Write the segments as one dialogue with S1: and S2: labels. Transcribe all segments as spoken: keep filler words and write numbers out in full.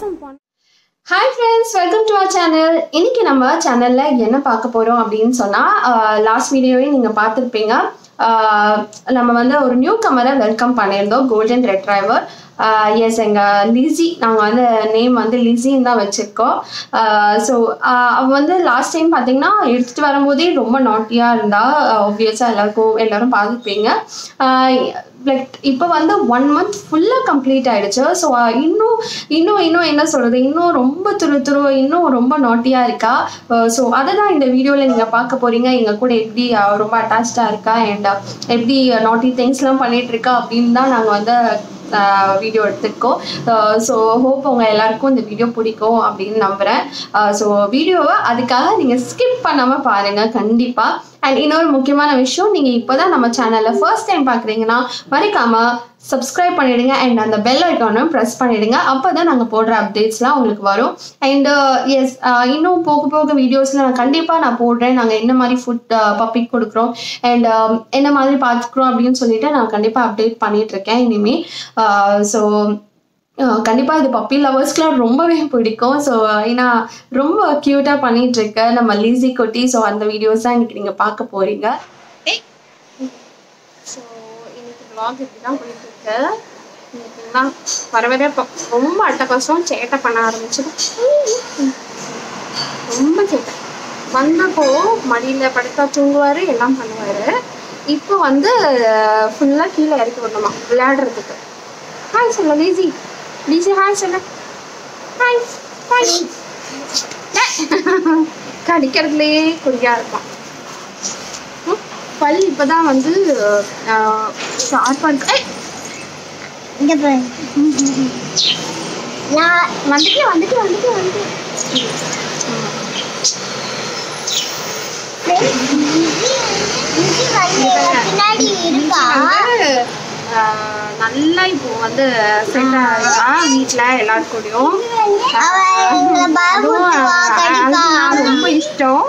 S1: some fun. Hi friends, welcome to our channel. இன்னைக்கு நம்ம சேனல்ல என்ன பார்க்க போறோம் அப்படினு சொன்னா லாஸ்ட் வீடியோவே நீங்க பார்த்திருப்பீங்க. நம்ம வந்து ஒரு நியூ கமரை வெல்கம் பண்ணியிருந்தோம், கோல்டன் ரெட்ரைவர். எஸ் எங்க லிஸி, நாங்கள் வந்து நேம் வந்து லிஸின்னு தான் வச்சுருக்கோம். ஸோ அவ வந்து லாஸ்ட் டைம் பார்த்தீங்கன்னா எடுத்துகிட்டு வரும்போதே ரொம்ப நாட்டியாக இருந்தா, ஆப்வியஸாக எல்லாருக்கும் எல்லோரும் பார்த்துருப்பீங்க. லைக் இப்போ வந்து ஒன் மந்த் ஃபுல்லாக கம்ப்ளீட் ஆகிடுச்சு. ஸோ இன்னும் இன்னும் இன்னும் என்ன சொல்கிறது, இன்னும் ரொம்ப துரு துரு இன்னும் ரொம்ப நாட்டியாக இருக்கா. ஸோ அதை தான் இந்த வீடியோவில் நீங்கள் பார்க்க போகிறீங்க. எங்கள் கூட எப்படி ரொம்ப அட்டாச்சாக இருக்கா அண்ட் எப்படி நாட்டி திங்ஸ்லாம் பண்ணிகிட்ருக்கா அப்படின்னு தான் நாங்கள் வந்து வீடியோ எடுத்துருக்கோம். ஸோ ஹோப் உங்கள் எல்லாருக்கும் இந்த வீடியோ பிடிக்கும் அப்படின்னு நம்புகிறேன். ஸோ வீடியோவை அதுக்காக நீங்கள் ஸ்கிப் பண்ணாமல் பாருங்கள் கண்டிப்பாக. அண்ட் இன்னொரு முக்கியமான விஷயம், நீங்கள் இப்போ தான் நம்ம சேனலில் ஃபர்ஸ்ட் டைம் பார்க்குறீங்கன்னா மறக்காமல் சப்ஸ்கிரைப் பண்ணிவிடுங்க அண்ட் அந்த பெல் ஐக்கானும் ப்ரெஸ் பண்ணிவிடுங்க. அப்போ தான் நாங்கள் போடுற அப்டேட்ஸ்லாம் உங்களுக்கு வரும். அண்டு எஸ், இன்னும் போக போக வீடியோஸில் நான் கண்டிப்பாக நான் போடுறேன். நாங்கள் என்ன மாதிரி ஃபுட் பப்பிக்கு கொடுக்குறோம் அண்ட் என்ன மாதிரி பார்த்துக்குறோம் அப்படின்னு சொல்லிட்டு நான் கண்டிப்பாக அப்டேட் பண்ணிகிட்ருக்கேன் இனிமேல். ஸோ கண்டிப்பாக இது பப்பி லவர்ஸ்க்குலாம் ரொம்பவே பிடிக்கும். ஸோ ஏன்னா ரொம்ப க்யூட்டாக பண்ணிகிட்ருக்க நம்ம லிஸி குட்டி. ஸோ அந்த வீடியோஸ் தான் இன்றைக்கி நீங்கள் பார்க்க போகிறீங்க. ஸோ இன்னைக்கு vlog இப்படி தான் போயிட்டுருக்கு. இன்னைக்குன்னா வர வர இப்போ ரொம்ப அட்டகாசம் சேட்டை பண்ண ஆரம்பிச்சு, ரொம்ப சேட்டை. வந்தப்போ மடியில் படுத்தா தூங்குவார், எல்லாம் பண்ணுவார். இப்போ வந்து ஃபுல்லாக கீழே இறக்கி விடணுமா விளையாடுறதுக்கு. ஹாய் சொல்ல லிஸி, லிஸி ஹாய் சொல்ல. Hi hi. கடிக்கிறதுலேயே குறியாக இருப்பான். பல் இப்போதான் வந்து ஷார்ப்பாக இருக்கு.
S2: இங்கே பாரு, நான்
S1: வந்துட்டு வந்துட்டு வந்துட்டு வந்துட்டு
S2: பின்னாடி இருக்கா.
S1: நல்லா இப்போ வந்து செட் ஆகிருக்கா வீட்டில் எல்லாருக்கூடையும். ரொம்ப இஷ்டம்.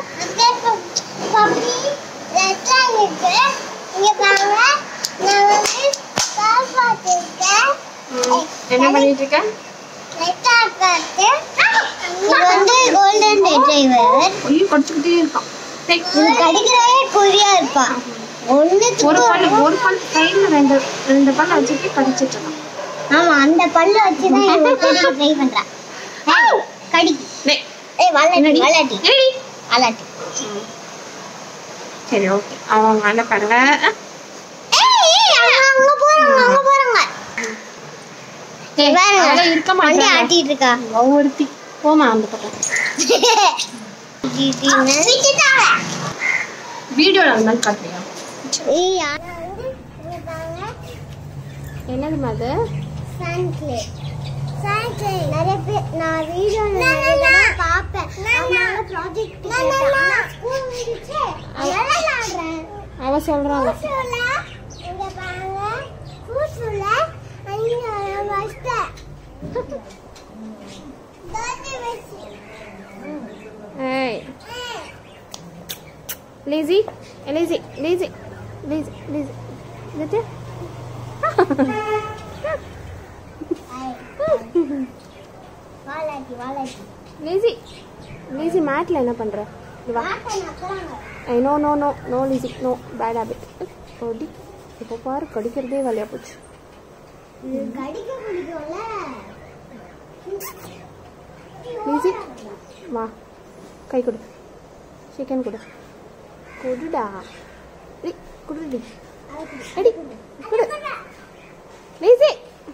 S1: என்ன பண்ணிட்டு இருக்க?
S2: கோல்டன் ரெட்ரைவர்
S1: கடிச்சுக்கிட்டே இருக்கான்.
S2: கடிக்கிறதே குறியா இருப்பான். ஒண்ணு
S1: ஒரு பல்லு ஒரு பல் கையில ரெண்டு ரெண்டு பல்ல வச்சுட்டு கடிச்சிட்டு இருக்கான்.
S2: ஆமா, அந்த பல்ல வச்சுதான் ட்ரை பண்றான். கடி ஏய் வாலாட்டி வாலாட்டி வாலாட்டி.
S1: சரி ஓகே, அவங்க மேல பாருங்க.
S2: அங்க போறாங்க அங்க போறாங்க.
S1: அவளே இருக்க மாட்டா,
S2: ஆட்டிட்டு இருக்கா
S1: ஒவ்வொருத்தி. போமா அந்த பக்கம். வீடியோல இருந்தாலும் காட்டுறியா?
S2: ஏய் யாரா வந்து இங்க பாருங்க.
S1: என்னது அது?
S2: சான்க்லே சான்க்லே நிறைய பேர் நான் வீடியோல நிறைய பாப்பேன். நான் ப்ராஜெக்ட் கேட்டேன். ஸ்கூல் முடிச்சே அதெல்லாம் விளையாடுறேன்.
S1: அவ சொல்றாங்க
S2: இங்க பாருங்க, கூசுல அங்க வஸ்தா தாடி வெச்சி.
S1: ஏய் Lizzie Lizzie Lizzie Lizzie Lizzie Lizzie
S2: வாலாட்டி வாலாட்டி.
S1: லிஸி லிஸி மேட்ல என்ன பண்ற? வா. I no no no no Lizzie no, bad habit. ஓடி இப்போ பாரு கடிக்கிறதே வேலையா போச்சு.
S2: கடிக்க பிடிக்கும்ல
S1: லிஸி. வா கை கொடு, சிக்கன் கொடு. கொடுடா குடுடி அடி குடு லிஸி.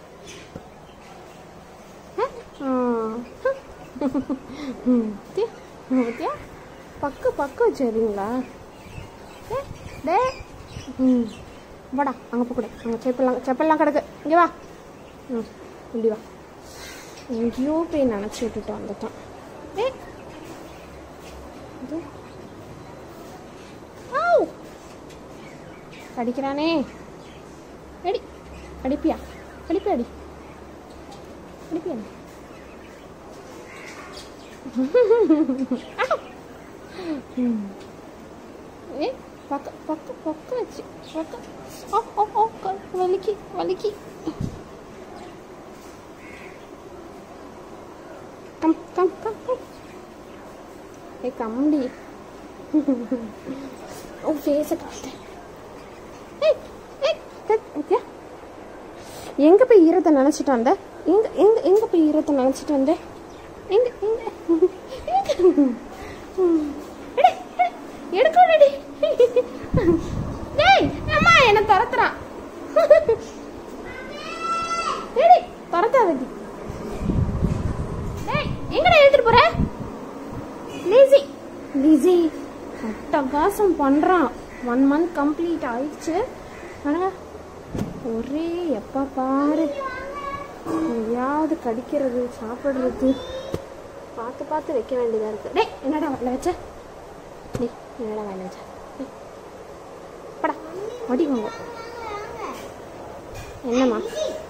S1: பக்க பக்க வச்சுறீங்களா? டே ம் வாடா, அங்கே போகக்கூட. அங்கே செப்பெல்லாம் செப்பெல்லாம் கிடக்கு. இங்கே வா. ம் இப்படி வா. எங்கேயோ போய் நினச்சி விட்டுட்டு வந்துட்டான். ஏ கடிக்கிறானே. அடி அடிப்பியா? அடிப்பியா? அடி அடிப்பியா? ஏ பக்க பக்க பக்க வச்சு பக்க. ஓ ஓ ஓ வலிக்கி வலிக்கி. தம்பி ஓ ஃபேஸை காட்டு. எங்கே போய் ஈரத்தை நினச்சிட்டு வந்த? எங்கே எங்கே எங்கே போய் ஈரத்தை நினச்சிட்டு வந்த? எங்கே எங்கே எடுக்கடி. டேய் அம்மா என்ன துரத்துறான். டேய் துரத்தாதடி. டேய் எங்கடா எடுத்துட்டு போற? லிஸி லிஸி அட்டகாசம் பண்ணுறான். ஒன் மந்த் கம்ப்ளீட் ஆயிடுச்சு. பாருங்க ஒரே எப்போ பாரு எதையாவது கடிக்கிறது சாப்பிட்றது பார்த்து பார்த்து வைக்க வேண்டியதாக இருக்குது. டேய் என்னடா வாயில் வச்ச? டேய் என்னடா வாயில் வச்ச? படா மடிக்கோங்க. என்னம்மா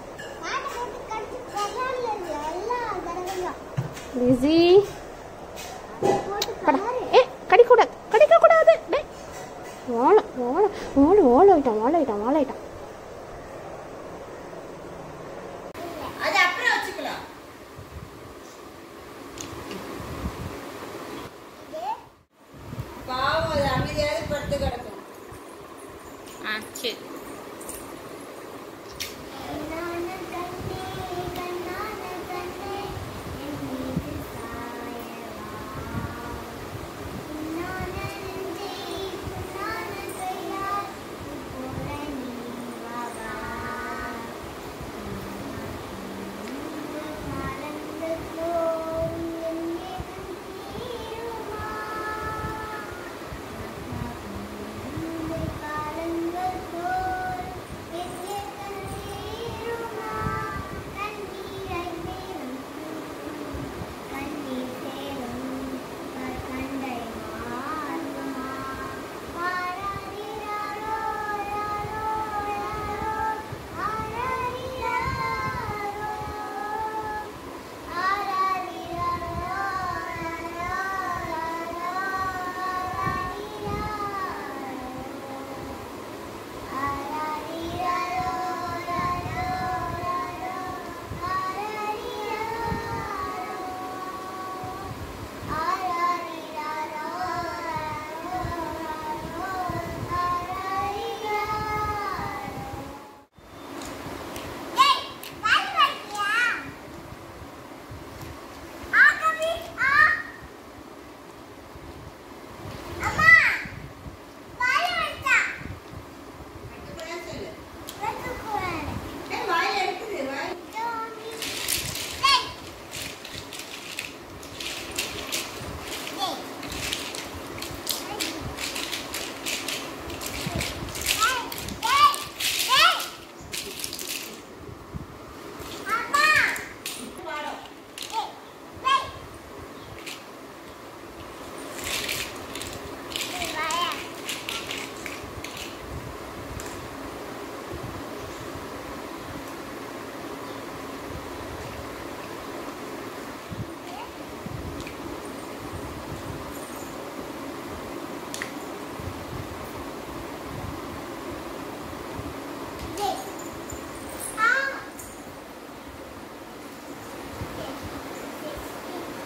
S1: லிஸி படா ஏ கடிக்கூடாது கடிக்கக்கூடாது. டே ஓலை ஓலை ஓலை ஓலை ஆயிட்டான் ஓலை ஆயிட்டான் ஓலை ஆயிட்டான். சரி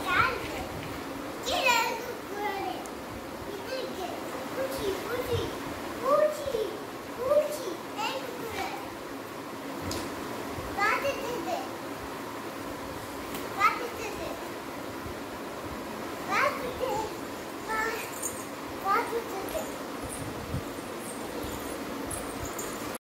S2: Pussy, pussy.